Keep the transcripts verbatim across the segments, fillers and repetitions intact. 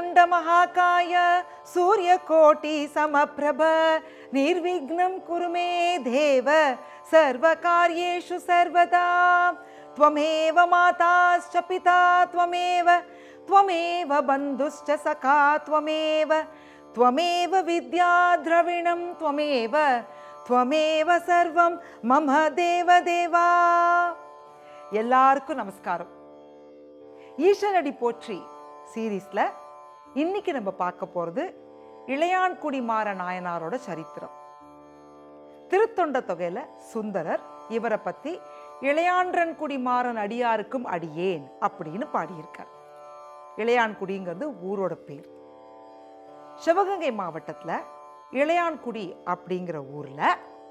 वक्रतुण्डमहाकाय सूर्यकोटिसमप्रभ निर्विघ्नं कुरु मे देव सर्वकार्येषु सर्वदा त्वमेव माताश्च पिता त्वमेव त्वमेव बन्धुश्च सखा त्वमेव त्वमेव विद्या द्रविणं त्वमेव त्वमेव सर्वं मम देव देवा. எல்லாருக்கும் நமஸ்காரம். ஈசனடி போற்றி சீரீஸ்ல இன்னைக்கு நம்ம பார்க்க போறது இளையான்குடி மாற நாயனாரோட சரித்திரம். திருத்தொண்ட தொகையில சுந்தரர் இவரை பத்தி இளையான்றன்குடி மாறன் அடியாருக்கும் அடியேன் அப்படின்னு பாடியிருக்கார். இளையான்குடிங்கிறது ஊரோட பேர். சிவகங்கை மாவட்டத்துல இளையான்குடி அப்படிங்கிற ஊர்ல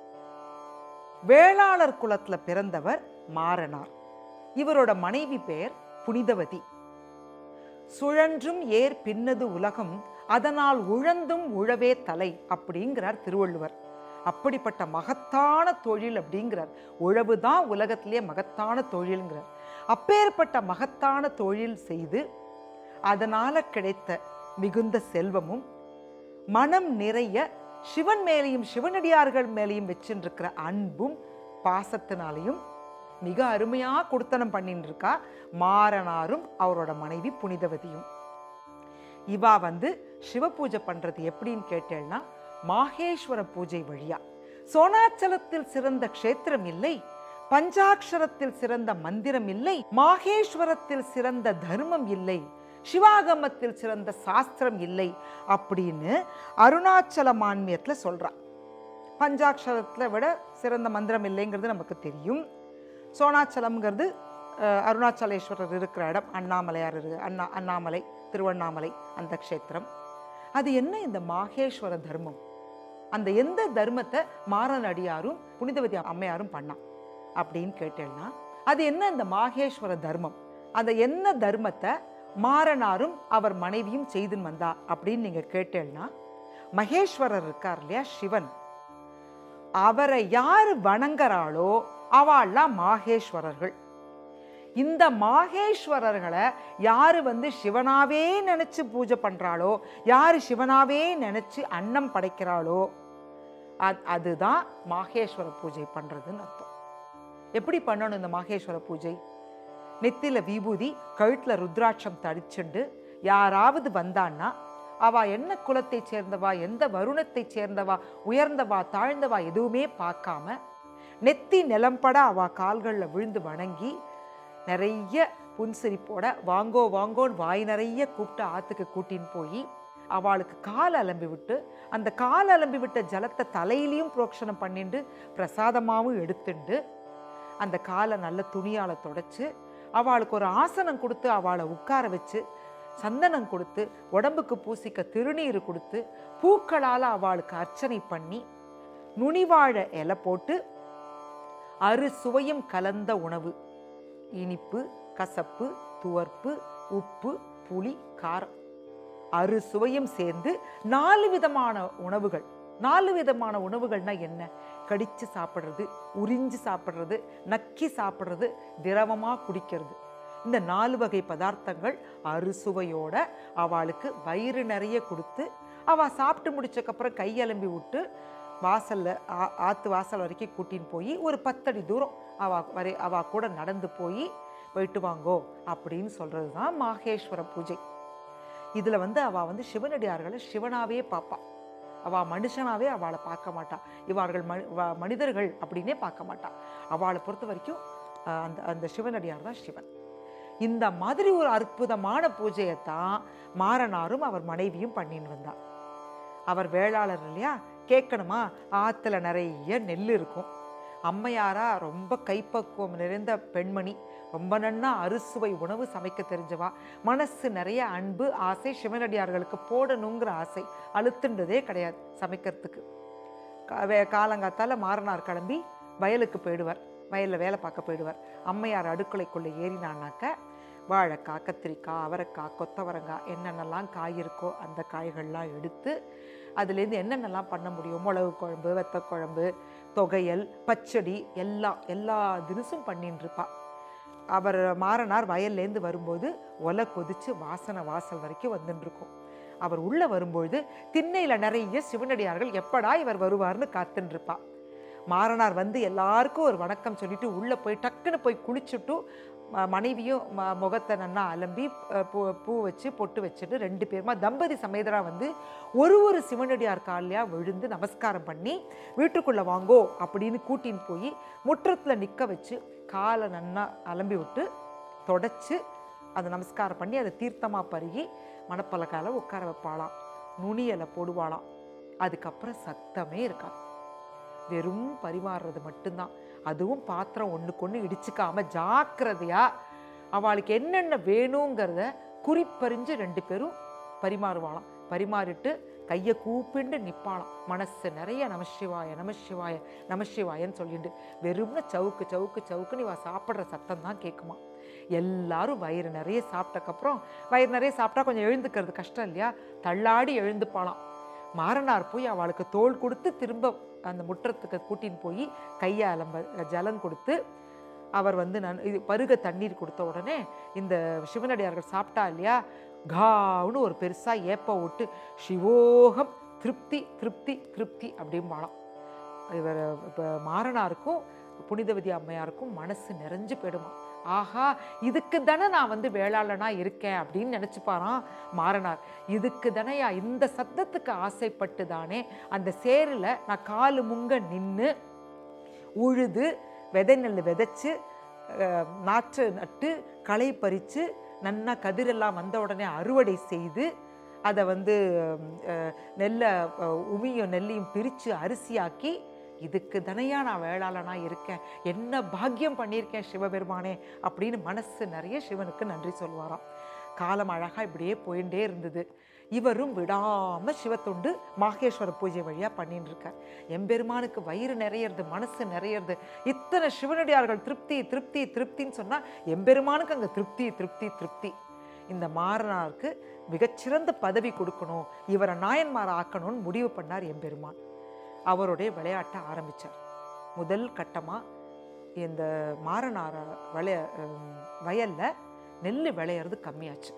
வேளாளர் குலத்துல பிறந்தவர் மாறனார். இவரோட மனைவி பெயர் புனிதவதி. சுழன்றும் ஏர் பின்னது உலகம் அதனால் உழந்தும் உழவே தலை அப்படிங்கிறார் திருவள்ளுவர். அப்படிப்பட்ட மகத்தான தொழில் அப்படிங்கிறார். உழவுதான் உலகத்திலே மகத்தான தொழில்ங்கிறார். அப்பேற்பட்ட மகத்தான தொழில் செய்து அதனால கிடைத்த மிகுந்த செல்வமும் மனம் நிறைய சிவன் மேலையும் சிவனடியார்கள் மேலையும் வச்சுருக்கிற அன்பும் பாசத்தினாலையும் மிக அருமையா கொடுத்தனம் பண்ணிட்டு இருக்கா மாறனாரும் அவரோட மனைவி புனிதவதியும். இவா வந்து சிவ பூஜை பண்றது எப்படின்னு கேட்டேன்னா மாகேஸ்வர பூஜை வழியா. சோனாச்சலத்தில் சிறந்த க்ஷேத்திரம் இல்லை, பஞ்சாட்சரத்தில் சிறந்த மந்திரம் இல்லை, மாகேஸ்வரத்தில் சிறந்த தர்மம் இல்லை, சிவாகமத்தில் சிறந்த சாஸ்திரம் இல்லை அப்படின்னு அருணாச்சல மான்மியத்துல சொல்றா. பஞ்சாட்சரத்துல விட சிறந்த மந்திரம் இல்லைங்கிறது நமக்கு தெரியும். சோனாச்சலம்ங்கிறது அருணாச்சலேஸ்வரர் இருக்கிற இடம். அண்ணாமலையார் இருக்கு, அண்ணா அண்ணாமலை திருவண்ணாமலை அந்த க்ஷேத்திரம். அது என்ன இந்த மாகேஸ்வர தர்மம்? அந்த எந்த தர்மத்தை மாறன் அடியாரும் புனிதவதி அம்மையாரும் பண்ணா அப்படின்னு கேட்டேன்னா அது என்ன இந்த மாகேஸ்வர தர்மம்? அந்த என்ன தர்மத்தை மாறனாரும் அவர் மனைவியும் செய்துன்னு வந்தா அப்படின்னு நீங்க கேட்டேன்னா மகேஸ்வரர் இருக்கார் இல்லையா சிவன், அவரை யாரு வணங்குறாளோ அவள்லாம் மாகேஸ்வரர்கள். இந்த மாகேஸ்வரர்களை யாரு வந்து சிவனாவே நினைச்சு பூஜை பண்றாளோ, யாரு சிவனாவே நினைச்சு அன்னம் படைக்கிறாளோ அதுதான் மாகேஸ்வர பூஜை பண்றதுன்னு அர்த்தம். எப்படி பண்ணணும் இந்த மாகேஸ்வர பூஜை? நெத்தில விபூதி, கழுத்துல ருத்ராட்சம் தடிச்சுண்டு யாராவது வந்தான்னா அவ என்ன குலத்தை சேர்ந்தவா, எந்த வருணத்தை சேர்ந்தவா, உயர்ந்தவா தாழ்ந்தவா எதுவுமே பார்க்காம நெத்தி நிலம்பட அவ கால்களில் விழுந்து வணங்கி நிறைய புன்சிரிப்போட வாங்கோ வாங்கோன்னு வாய் நிறைய கூப்பிட்டு ஆத்துக்கு கூட்டின்னு போய் அவளுக்கு கால் அலம்பி விட்டு அந்த கால் அலம்பி விட்ட ஜலத்தை தலையிலையும் புரோக்ஷனம் பண்ணிட்டு பிரசாதமாகவும் எடுத்துண்டு அந்த காலை நல்ல துணியால தொடச்சு அவளுக்கு ஒரு ஆசனம் கொடுத்து அவளை உட்கார வச்சு சந்தனம் கொடுத்து உடம்புக்கு பூசிக்க திருநீர் கொடுத்து பூக்களால் அவளுக்கு அர்ச்சனை பண்ணி நுனிவாழை இலை போட்டு அறு சுவையும் கலந்த உணவு, இனிப்பு கசப்பு துவர்ப்பு உப்பு புளி காரம் அறு சுவையும் சேர்ந்து நாலு விதமான உணவுகள். நாலு விதமான உணவுகள்னா என்ன? கடிச்சு சாப்பிட்றது, உறிஞ்சு சாப்பிட்றது, நக்கி சாப்பிட்றது, திரவமா குடிக்கிறது. இந்த நாலு வகை பதார்த்தங்கள் அறுசுவையோட அவளுக்கு வயிறு நிறைய கொடுத்து அவ சாப்பிட்டு முடிச்சக்கப்புறம் கையலம்பி விட்டு வாசல்ல ஆத்து வாசல் வரைக்கும் கூட்டின்னு போய் ஒரு பத்தடி தூரம் அவ வரை அவ கூட நடந்து போய் போயிட்டு வாங்கோ அப்படின்னு சொல்றது தான் மாகேஸ்வர பூஜை. இதுல வந்து அவ வந்து சிவனடியார்களை சிவனாவே பார்ப்பா. அவ மனுஷனாவே அவளை பார்க்க மாட்டா. இவர்கள் மனிதர்கள் அப்படின்னே பார்க்க மாட்டா. அவளை பொறுத்த வரைக்கும் அந்த அந்த சிவனடியார் தான் சிவன். இந்த மாதிரி ஒரு அற்புதமான பூஜையைத்தான் மாறனாரும் அவர் மனைவியும் பண்ணின்னு வந்தா. அவர் வேளாளர் இல்லையா, கேட்கணுமா? ஆத்துல நிறைய நெல் இருக்கும். அம்மையாரா ரொம்ப கைப்பக்குவம் நிறைந்த பெண்மணி, ரொம்ப நன்னா அறுசுவை உணவு சமைக்க தெரிஞ்சவா, மனசு நிறைய அன்பு ஆசை, சிவனடியார்களுக்கு போடணுங்கிற ஆசை அழுத்துன்றதே கிடையாது சமைக்கிறதுக்கு. காலங்காத்தால மாறனார் கிளம்பி வயலுக்கு போயிடுவார், வயலில் வேலை பார்க்க போயிடுவார். அம்மையார் அடுக்கலைக்குள்ளே ஏறினான்னாக்க வாழைக்காய், கத்திரிக்காய், அவரைக்காய், கொத்தவரங்காய் என்னென்னலாம் காய் இருக்கோ அந்த காய்கள்லாம் எடுத்து அதுலேருந்து என்னென்னலாம் பண்ண முடியும், மிளகு குழம்பு, வெத்த குழம்பு, தொகையல், பச்சடி எல்லாம் எல்லா தினசும் பண்ணின்னு இருப்பா. அவர் மாறனார் வயல்லேருந்து வரும்போது ஒலை கொதித்து வாசனை வாசல் வரைக்கும் வந்துட்டுருக்கும். அவர் உள்ள வரும்பொழுது திண்ணையில நிறைய சிவனடியார்கள் எப்படா இவர் வருவார்னு காத்துன்னு இருப்பா. மாறனார் வந்து எல்லாருக்கும் ஒரு வணக்கம் சொல்லிட்டு உள்ள போய் டக்குன்னு போய் குளிச்சுட்டு மனைவியும் முகத்தை நன்னா அலம்பி பூ பூ வச்சு பொட்டு வச்சுட்டு ரெண்டு பேருமா தம்பதி சமேதரா வந்து ஒரு ஒரு சிவனடியார் காலையா விழுந்து நமஸ்காரம் பண்ணி வீட்டுக்குள்ள வாங்கோ அப்படின்னு கூட்டின்னு போய் முற்றத்தில் நிற்க வச்சு காலை நன்னா அலம்பி விட்டு தொடச்சு அதை நமஸ்காரம் பண்ணி அதை தீர்த்தமாக பருகி மணப்பலக்கால உட்கார வைப்பாளாம், நுனியலை போடுவாளாம். அதுக்கப்புறம் சத்தமே இருக்காது, வெறும் பரிமாறுறது மட்டும்தான். அதுவும் பாத்திரம் ஒன்றுக்கு ஒன்று இடிச்சுக்காம ஜாக்கிரதையா அவளுக்கு என்னென்ன வேணுங்கிறத குறிப்பறிஞ்சு ரெண்டு பேரும் பரிமாறுவாளாம். பரிமாறிட்டு கையை கூப்பிண்டு நிற்பாளாம், மனசு நிறைய நமசிவாய நமசிவாய நமசிவாயன்னு சொல்லிட்டு வெறும்னு சவுக்கு சவுக்கு சவுக்குன்னு இவ சாப்பிட்ற சத்தம் தான் கேட்குமா. எல்லாரும் வயிறு நிறைய சாப்பிட்டக்கப்புறம், வயிறு நிறைய சாப்பிட்டா கொஞ்சம் எழுந்துக்கிறது கஷ்டம் இல்லையா, தள்ளாடி எழுந்துப்பாளாம். மாறனார் போய் அவளுக்கு தோள் கொடுத்து திரும்ப அந்த முற்றத்துக்கு கூட்டின்னு போய் கையை அலம்ப ஜலம் கொடுத்து அவர் வந்து நான் இது பருக தண்ணீர் கொடுத்த உடனே இந்த சிவனடியார்கள் சாப்பிட்டா இல்லையா, காவுன்னு ஒரு பெருசாக ஏப்ப விட்டு சிவோகம் திருப்தி திருப்தி திருப்தி அப்படிம்பாளாம். இவர் இப்போ மாறனாருக்கும் புனிதவதி அம்மையாருக்கும் மனசு நிறைஞ்சு போயிடுமா. ஆஹா, இதுக்கு தானே நான் வந்து வேளாளனா இருக்கேன் அப்படின்னு நினச்சிப்பாரான் மாறனார். இதுக்கு தானேயா, இந்த சத்தத்துக்கு ஆசைப்பட்டு தானே அந்த சேரில் நான் காலு முங்க நின்று உழுது விதை நெல் விதைச்சு நாற்று நட்டு களை பறித்து நன்னா கதிரெல்லாம் வந்த உடனே அறுவடை செய்து அதை வந்து நெல்லை உமியும் நெல்லையும் பிரித்து அரிசியாக்கி இதுக்கு தனையா நான் வேளாளனா இருக்கேன், என்ன பாக்கியம் பண்ணியிருக்கேன் சிவபெருமானே அப்படின்னு மனசு நிறைய சிவனுக்கு நன்றி சொல்வாராம். காலம் அழகாக இப்படியே போயிட்டே இருந்தது. இவரும் விடாமல் சிவத்தொண்டு மாகேஸ்வர பூஜை வழியாக பண்ணிட்டு இருக்கார். எம்பெருமானுக்கு வயிறு நிறையிறது, மனசு நிறையிறது. இத்தனை சிவனடியார்கள் திருப்தி திருப்தி திருப்தின்னு சொன்னால் எம்பெருமானுக்கு அங்கே திருப்தி திருப்தி திருப்தி. இந்த மாறனாருக்கு மிகச்சிறந்த பதவி கொடுக்கணும், இவரை நாயன்மாரை ஆக்கணும்னு முடிவு பண்ணார் எம்பெருமான். அவருடைய விளையாட்டை ஆரம்பித்தார். முதல் கட்டமாக இந்த மாறனார விளைய வயலில் நெல் விளையிறது கம்மியாச்சு.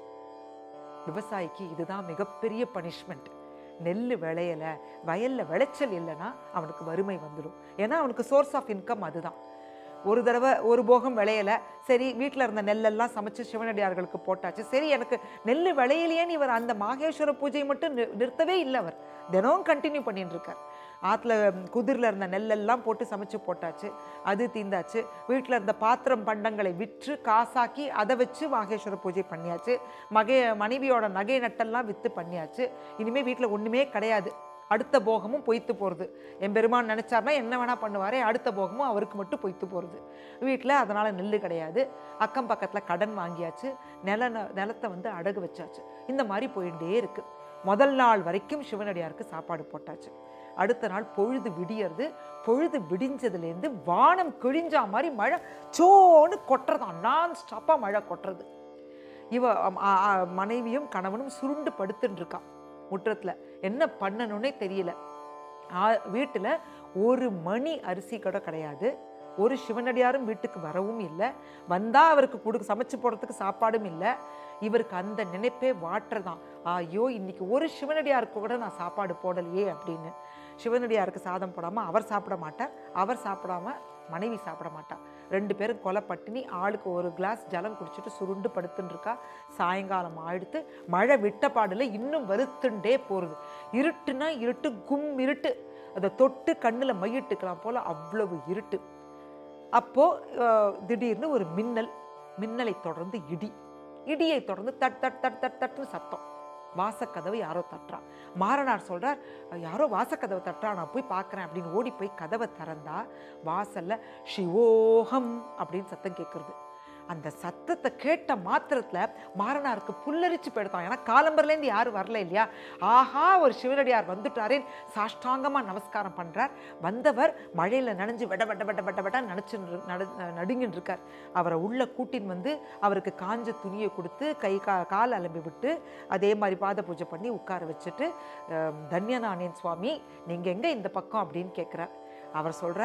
விவசாயிக்கு இதுதான் மிகப்பெரிய பனிஷ்மெண்ட். நெல் விளையலை, வயலில் விளைச்சல் இல்லைன்னா அவனுக்கு வறுமை வந்துடும். ஏன்னா அவனுக்கு சோர்ஸ் ஆஃப் இன்கம் அதுதான். ஒரு தடவை ஒரு போகம் விளையலை, சரி வீட்டில் இருந்த நெல்லெல்லாம் சமைச்சு சிவனடியார்களுக்கு போட்டாச்சு, சரி எனக்கு நெல் விளையிலேன்னு இவர் அந்த மாகேஸ்வர பூஜை மட்டும் நிறுத்தவே இல்லை. அவர் தினமும் கண்டினியூ பண்ணிட்டு இருக்கார். ஆற்றுல குதிரில் இருந்த நெல்லெல்லாம் போட்டு சமைச்சு போட்டாச்சு, அது தீந்தாச்சு. வீட்டில் இருந்த பாத்திரம் பண்டங்களை விற்று காசாக்கி அதை வச்சு மாகேஸ்வர பூஜை பண்ணியாச்சு. மகை மனைவியோட நகை நட்டெல்லாம் விற்று பண்ணியாச்சு. இனிமேல் வீட்டில் ஒன்றுமே கிடையாது. அடுத்த போகமும் பொய்த்து போகிறது. என் பெருமான் நினச்சார்னா என்ன வேணால் பண்ணுவாரே, அடுத்த போகமும் அவருக்கு மட்டும் பொய்த்து போகிறது. வீட்டில் அதனால் நெல் கிடையாது. அக்கம் பக்கத்தில் கடன் வாங்கியாச்சு, நில நிலத்தை வந்து அடகு வச்சாச்சு. இந்த மாதிரி போயிட்டே இருக்குது. முதல் நாள் வரைக்கும் சிவனடியாருக்கு சாப்பாடு போட்டாச்சு. அடுத்த நாள் பொழுது விடியறது. பொழுது விடிஞ்சதுலேருந்து வானம் கிழிஞ்சா மாதிரி மழை சோன்னு கொட்டுறதான், நான் ஸ்டாப்பாக மழை கொட்டுறது. இவ மனைவியும் கணவனும் சுருண்டு படுத்துன்னு இருக்கான் முற்றத்தில். என்ன பண்ணணுன்னே தெரியல. வீட்டில் ஒரு மணி அரிசி கூட கிடையாது. ஒரு சிவனடியாரும் வீட்டுக்கு வரவும் இல்லை. வந்தால் அவருக்கு கொடுக்க சமைச்சு போடுறதுக்கு சாப்பாடும் இல்லை. இவருக்கு அந்த நினைப்பே வாட்டுறதான், ஐயோ இன்னைக்கு ஒரு சிவனடியாருக்கு கூட நான் சாப்பாடு போடலையே அப்படின்னு. சிவனடியாருக்கு சாதம் போடாமல் அவர் சாப்பிட மாட்டார், அவர் சாப்பிடாம மனைவி சாப்பிட மாட்டார். ரெண்டு பேரும் கொலை பட்டினி, ஆளுக்கு ஒரு கிளாஸ் ஜலம் குடிச்சிட்டு சுருண்டு படுத்துன்னு இருக்கா. சாயங்காலம் ஆயிடுத்து. மழை விட்ட பாடில் இன்னும் வருத்துண்டே போகிறது. இருட்டுனா இருட்டு, கும் இருட்டு. அதை தொட்டு கண்ணில் மையிட்டுக்கலாம் போல் அவ்வளவு இருட்டு. அப்போது திடீர்னு ஒரு மின்னல், மின்னலை தொடர்ந்து இடி, இடியை தொடர்ந்து தட் தட் தட் தட் தட்டுன்னு சத்தம். வாசக்கதவை யாரோ தட்டுறா. மாறனார் சொல்கிறார், யாரோ வாசக்கதவை தட்டுறா, நான் போய் பார்க்குறேன் அப்படின்னு ஓடி போய் கதவை திறந்தா வாசலில் சிவோகம் அப்படின்னு சத்தம் கேட்குறது. அந்த சத்தத்தை கேட்ட மாத்திரத்தில் மாறனாருக்கு புல்லரிச்சு போயிடுத்தான். ஏன்னா காலம்பர்லேருந்து யாரும் வரல இல்லையா. ஆஹா, ஒரு சிவனடியார் வந்துட்டாரேன் சாஷ்டாங்கமாக நமஸ்காரம் பண்ணுறார். வந்தவர் மழையில் நனைஞ்சு வெட வெட்ட வெட்ட வெட்ட வெட்ட நினச்சி நடு நடுங்கின்னு இருக்கார். அவரை உள்ள கூட்டின்னு வந்து அவருக்கு காஞ்ச துணியை கொடுத்து கை கா கால் அலம்பி விட்டு அதே மாதிரி பாத பூஜை பண்ணி உட்கார வச்சுட்டு, தன்யநானேன் சுவாமி நீங்கள் எங்கே இந்த பக்கம் அப்படின்னு கேட்குறார். அவர் சொல்கிறார்,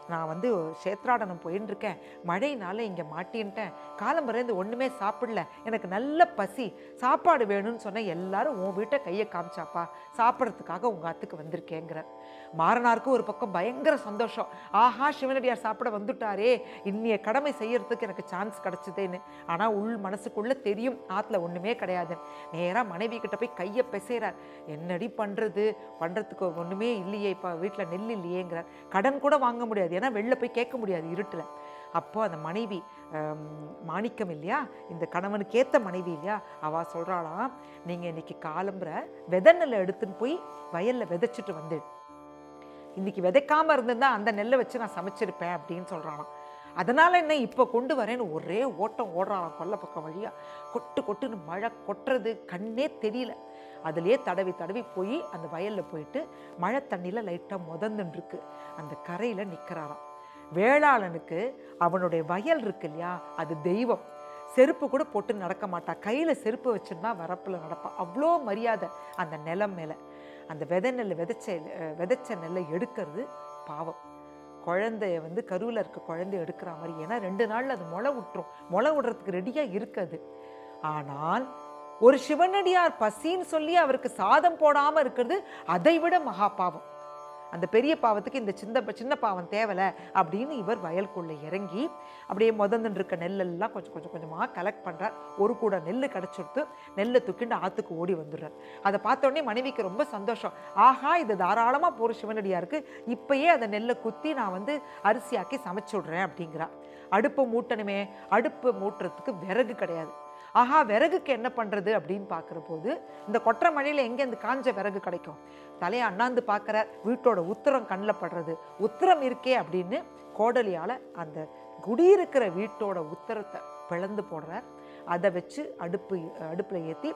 நான் வந்து சேத்ராடனம் போயின்னு இருக்கேன், மழையினால இங்கே மாட்டின்ட்டேன், காலம்பரேந்து ஒன்றுமே சாப்பிடல, எனக்கு நல்ல பசி, சாப்பாடு வேணும்னு சொன்னேன், எல்லாரும் உன் வீட்டை கையை காமிச்சாப்பா, சாப்பிட்றதுக்காக உங்கள் அத்துக்கு வந்திருக்கேங்கிறார். மாறனாருக்கு ஒரு பக்கம் பயங்கர சந்தோஷம், ஆஹா சிவனடியார் சாப்பிட வந்துட்டாரே, இன்னைய கடமை செய்யறதுக்கு எனக்கு சான்ஸ் கிடச்சிதேன்னு. ஆனால் உள் மனசுக்குள்ளே தெரியும் ஆற்றுல ஒன்றுமே கிடையாது. நேராக மனைவி கிட்ட போய் கையை பிசைறார். என்னடி பண்ணுறது, பண்ணுறதுக்கு ஒன்றுமே இல்லையே, இப்போ வீட்டில் நெல் இல்லையேங்கிறார். கடன் கூட வாங்க முடியாது, ஏன்னா வெளில போய் கேட்க முடியாது இருட்டில். அப்போ அந்த மனைவி மாணிக்கம் இல்லையா, இந்த கணவனுக்கு ஏற்ற மனைவி இல்லையா, அவள் சொல்கிறாளாம், நீங்கள் இன்னைக்கு காலம்புற விதை நெல்லை எடுத்துன்னு போய் வயலில் விதைச்சிட்டு வந்து, இன்னைக்கு விதைக்காமல் இருந்திருந்தா அந்த நெல்லை வச்சு நான் சமைச்சிருப்பேன் அப்படின்னு சொல்கிறாளாம். அதனால் என்ன இப்போ கொண்டு வரேன்னு ஒரே ஓட்டம் ஓடுறாளாம் கொல்லை பக்கம் வழியாக. கொட்டு கொட்டுன்னு மழை கொட்டுறது கண்ணே தெரியல. அதுலேயே தடவி தடவி போய் அந்த வயலில் போயிட்டு மழை தண்ணியில் லைட்டாக முதந்துருக்கு அந்த கரையில் நிற்கிறாராம். வேளாளனுக்கு அவனுடைய வயல் இருக்கு இல்லையா, அது தெய்வம். செருப்பு கூட போட்டு நடக்க மாட்டா, கையில் செருப்பு வச்சுருந்தா வரப்பில் நடப்பான். அவ்வளோ மரியாதை அந்த நிலம் மேலே. அந்த விதை நெல் விதைச்ச விதைச்ச நெல்லை எடுக்கிறது பாவம். குழந்தைய வந்து கருவில் இருக்க குழந்தைய எடுக்கிற மாதிரி, ஏன்னா ரெண்டு நாளில் அது முளை விட்டுரும், முளை விடுறதுக்கு ரெடியாக இருக்காது. ஆனால் ஒரு சிவனடியார் பசின்னு சொல்லி அவருக்கு சாதம் போடாமல் இருக்கிறது அதை விட மகா பாவம். அந்த பெரிய பாவத்துக்கு இந்த சின்ன சின்ன பாவம் தேவலை அப்படின்னு இவர் வயலுக்குள்ளே இறங்கி அப்படியே முதந்துன்னு இருக்க நெல்லெல்லாம் கொஞ்சம் கொஞ்சம் கொஞ்சமாக கலெக்ட் பண்ணுறார். ஒரு கூட நெல் கிடச்சிடுத்து நெல்லை தூக்கிண்டு ஆற்றுக்கு ஓடி வந்துடுறார். அதை பார்த்தோடனே மனைவிக்கு ரொம்ப சந்தோஷம். ஆஹா, இது தாராளமாக போகிற சிவனடியாருக்கு, இப்பயே அந்த நெல்லை குத்தி நான் வந்து அரிசியாக்கி சமைச்சு விட்றேன் அப்படிங்கிறா. அடுப்பு மூட்டணுமே, அடுப்பு மூட்டுறதுக்கு விறகு கிடையாது. ஆஹா, விறகுக்கு என்ன பண்ணுறது அப்படின்னு பார்க்குற போது இந்த கொற்ற மழையில் எங்கே இந்த காஞ்ச விறகு கிடைக்கும்? தலையை அண்ணாந்து பார்க்குறார், வீட்டோட உத்தரம் கண்ணில் படுறது. உத்தரம் இருக்கே அப்படின்னு கோடலியால் அந்த குடியிருக்கிற வீட்டோட உத்தரத்தை பிளந்து போடுறார். அதை வச்சு அடுப்பு அடுப்பில் ஏற்றி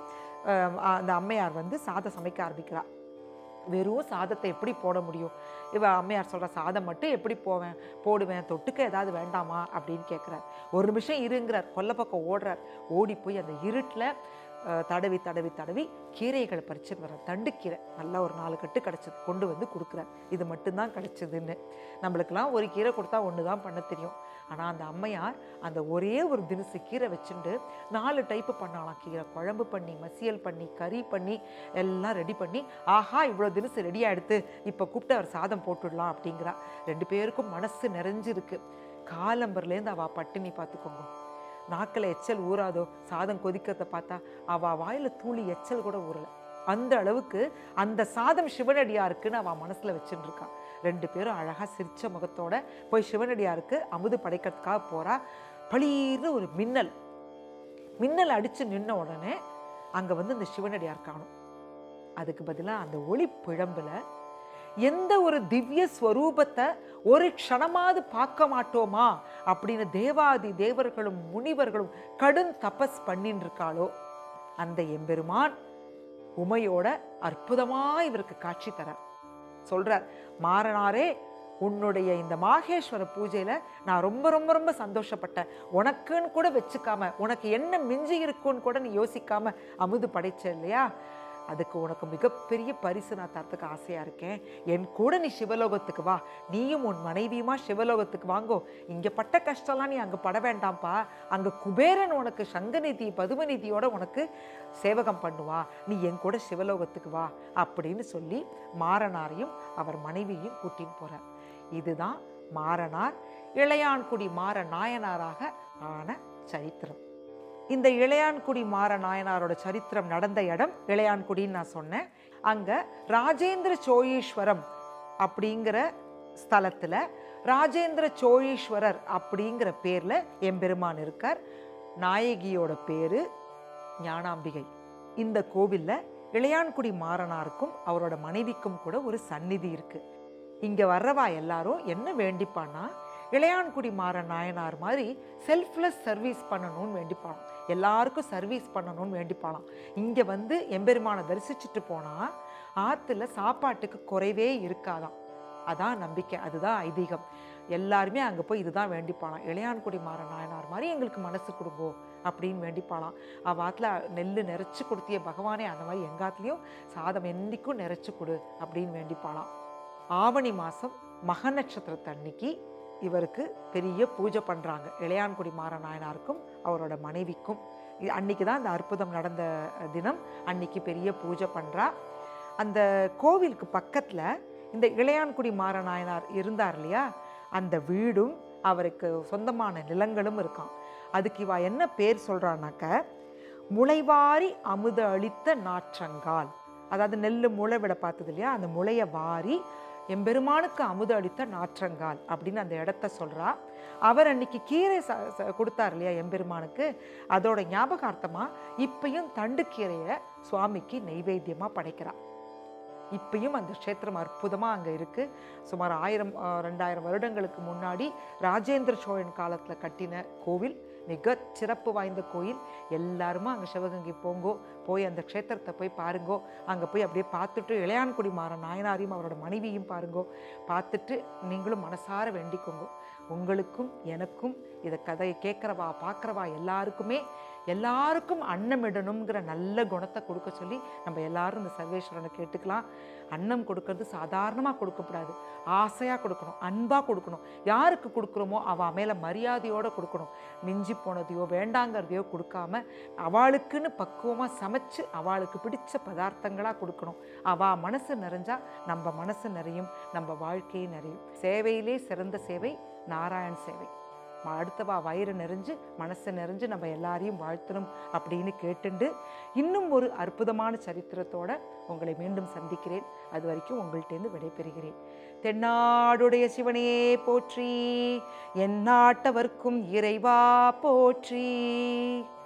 அந்த அம்மையார் வந்து சாதம் சமைக்க ஆரம்பிக்கிறார். வெறும் சாதத்தை எப்படி போட முடியும்? இவ அம்மையார் சொல்கிற சாதம் மட்டும் எப்படி போவேன் போடுவேன் தொட்டுக்க ஏதாவது வேண்டாமா அப்படின்னு கேட்குறார். ஒரு நிமிஷம் இருங்கிறார். கொல்லை பக்கம் ஓடுறார். ஓடி போய் அந்த இருட்டில் தடவி தடவி தடவி கீரைகளை பறிச்சுட்டு வர, தண்டுக்கீரை நல்லா ஒரு நாலு கட்டு கிடச்சிது, கொண்டு வந்து கொடுக்குறார். இது மட்டும்தான் கிடச்சிதுன்னு. நம்மளுக்கெல்லாம் ஒரு கீரை கொடுத்தா ஒன்று தான் பண்ண தெரியும். ஆனால் அந்த அம்மையார் அந்த ஒரே ஒரு தினசு கீரை வச்சுட்டு நாலு டைப்பு பண்ணலாம். கீரை குழம்பு பண்ணி, மசியல் பண்ணி, கறி பண்ணி, எல்லாம் ரெடி பண்ணி, ஆஹா இவ்வளோ தினசு ரெடியாக எடுத்து இப்போ கூப்பிட்டு அவர் சாதம் போட்டுடலாம் அப்படிங்கிறா. ரெண்டு பேருக்கும் மனசு நிறைஞ்சிருக்கு. காலம்பர்லேருந்து அவள் பட்டினி பார்த்துக்கோங்க. நாக்கில் எச்சல் ஊறாதோ, சாதம் கொதிக்கிறத பார்த்தா அவள் வாயில் தூளி எச்சல் கூட ஊறலை. அந்த அளவுக்கு அந்த சாதம் சிவனடியாருக்குன்னு அவள் மனசில் வச்சுட்டு இருக்கா. ரெண்டு பேரும் அழகாக சிரிச்ச முகத்தோட போய் சிவனடியாருக்கு அமுது படைக்கிறதுக்காக போகிறா. பளீர்னு ஒரு மின்னல் மின்னல் அடித்து நின்ன உடனே அங்கே வந்து இந்த சிவனடியார் காணும். அதுக்கு பதிலாக அந்த ஒளி பிழம்பில் எந்த ஒரு திவ்ய ஸ்வரூபத்தை ஒரு க்ஷணமாவது பார்க்க மாட்டோமா அப்படின்னு தேவாதி தேவர்களும் முனிவர்களும் கடும் தபஸ் பண்ணின்னு இருக்காளோ அந்த எம்பெருமான் உமையோட அற்புதமா இவருக்கு காட்சி தரார். சொல்றார், மாறனாரே, உன்னுடைய இந்த மாகேஸ்வர பூஜையில நான் ரொம்ப ரொம்ப ரொம்ப சந்தோஷப்பட்டேன். உனக்குன்னு கூட வச்சுக்காம, உனக்கு என்ன மிஞ்சி இருக்குன்னு கூட நீ யோசிக்காம அமுது படைச்ச இல்லையா, அதுக்கு உனக்கு மிகப்பெரிய பரிசு நான் தரத்துக்கு ஆசையாக இருக்கேன். என் கூட நீ சிவலோகத்துக்கு வா, நீயும் உன் மனைவியுமா சிவலோகத்துக்கு வாங்கோ. இங்கே பட்ட கஷ்டம்லாம் நீ அங்கே பட வேண்டாம்ப்பா. அங்கே குபேரன் உனக்கு சங்கநிதி பதுமநிதியோட உனக்கு சேவகம் பண்ணுவா, நீ என் கூட சிவலோகத்துக்கு வா அப்படின்னு சொல்லி மாறனாரையும் அவர் மனைவியையும் கூட்டின்னு போகிறார். இதுதான் மாறனார் இளையான்குடி மாற நாயனாராக ஆன சரித்திரம். இந்த இளையான்குடி மாற நாயனாரோட சரித்திரம் நடந்த இடம் இளையான்குடின்னு நான் சொன்னேன். அங்கே ராஜேந்திர சோழீஸ்வரம் அப்படிங்கிற ஸ்தலத்தில் ராஜேந்திர சோழீஸ்வரர் அப்படிங்கிற பேரில் எம்பெருமான் இருக்கார். நாயகியோட பேர் ஞானாம்பிகை. இந்த கோவிலில் இளையான்குடி மாறனாருக்கும் அவரோட மனைவிக்கும் கூட ஒரு சந்நிதி இருக்குது. இங்கே வர்றவா எல்லாரும் என்ன வேண்டிப்பான்னா, இளையான்குடி மாற நாயனார் மாதிரி செல்ஃப்லெஸ் சர்வீஸ் பண்ணணும்னு வேண்டிப்பாளாம். எல்லாருக்கும் சர்வீஸ் பண்ணணும்னு வேண்டிப்பாளாம். இங்கே வந்து எம்பெருமானை தரிசிச்சுட்டு போனால் ஆற்றுல சாப்பாட்டுக்கு குறைவே இருக்காதாம். அதான் நம்பிக்கை, அதுதான் ஐதீகம். எல்லாருமே அங்கே போய் இதுதான் வேண்டிப்பாளாம். இளையான்குடி மாற நாயனார் மாதிரி எங்களுக்கு மனசு கொடுங்கோ அப்படின்னு வேண்டிப்பாளாம். அவள் ஆற்றுல நெல் நிறைச்சி கொடுத்திய பகவானே, அந்த மாதிரி எங்காத்துலேயும் சாதம் என்றைக்கும் நிறைச்சி கொடு அப்படின்னு வேண்டிப்பாளாம். ஆவணி மாதம் மக நட்சத்திரத்தை அன்னைக்கு இவருக்கு பெரிய பூஜை பண்ணுறாங்க. இளையான்குடி மாறநாயனாருக்கும் அவரோட மனைவிக்கும். அன்னைக்கு தான் அந்த அற்புதம் நடந்த தினம். அன்னைக்கு பெரிய பூஜை பண்ணுறா. அந்த கோவிலுக்கு பக்கத்தில் இந்த இளையான்குடி மாறநாயனார் இருந்தார் இல்லையா, அந்த வீடும் அவருக்கு சொந்தமான நிலங்களும் இருக்கான். அதுக்கு இவா என்ன பேர் சொல்கிறான்னாக்க, முளைவாரி அமுத அளித்த நாற்றங்கால். அதாவது நெல் முளை விட பார்த்தது இல்லையா, அந்த முளையை வாரி எம்பெருமானுக்கு அமுத அளித்த நாற்றங்கால் அப்படின்னு அந்த இடத்த சொல்கிறா. அவர் அன்னைக்கு கீரை ச கொடுத்தார் இல்லையா எம்பெருமானுக்கு, அதோட ஞாபகார்த்தமாக இப்பயும் தண்டு கீரையை சுவாமிக்கு நெய்வேத்தியமாக படைக்கிறார். இப்பயும் அந்த க்ஷேத்திரம் அற்புதமாக அங்கே இருக்குது. சுமார் ஆயிரம் ரெண்டாயிரம் வருடங்களுக்கு முன்னாடி ராஜேந்திர சோழன் காலத்தில் கட்டின கோவில். மிக சிறப்பு வாய்ந்த கோயில். எல்லாருமே அங்கே சிவகங்கை போங்கோ, போய் அந்த க்ஷேத்திரத்தை போய் பாருங்கோ. அங்கே போய் அப்படியே பார்த்துட்டு இளையான்குடி மாறன் நாயனாரையும் அவரோட மனைவியும் பாருங்கோ. பார்த்துட்டு நீங்களும் மனசார வேண்டிக்கோங்கோ. உங்களுக்கும் எனக்கும் இதை கதையை கேட்குறவா பார்க்குறவா எல்லாருக்குமே எல்லாருக்கும் அன்னமிடணுங்கிற நல்ல குணத்தை கொடுக்க சொல்லி நம்ம எல்லாரும் இந்த சர்வேஸ்வரனை கேட்டுக்கலாம். அன்னம் கொடுக்கறது சாதாரணமாக கொடுக்கக்கூடாது, ஆசையாக கொடுக்கணும், அன்பாக கொடுக்கணும். யாருக்கு கொடுக்குறோமோ அவள் மேலே மரியாதையோடு கொடுக்கணும். மிஞ்சி போனதையோ வேண்டாங்கிறதையோ கொடுக்காம அவளுக்குன்னு பக்குவமாக சமைச்சு அவளுக்கு பிடிச்ச பதார்த்தங்களாக கொடுக்கணும். அவள் மனசு நிறைஞ்சா நம்ம மனசு நிறையும், நம்ம வாழ்க்கையும் நிறையும். சேவையிலே சிறந்த சேவை நாராயண் சேவை. அடுத்தவா வயிறு நிறைஞ்சு மனசு நிறைஞ்சு நம்ம எல்லாரையும் வாழ்த்தணும் அப்படின்னு கேட்டுண்டு இன்னும் ஒரு அற்புதமான சரித்திரத்தோட உங்களை மீண்டும் சந்திக்கிறேன். அது வரைக்கும் உங்கள்கிட்டேருந்து விடைபெறுகிறேன். தென்னாடுடைய சிவனே போற்றி, என் நாட்டவர்க்கும் இறைவா போற்றி.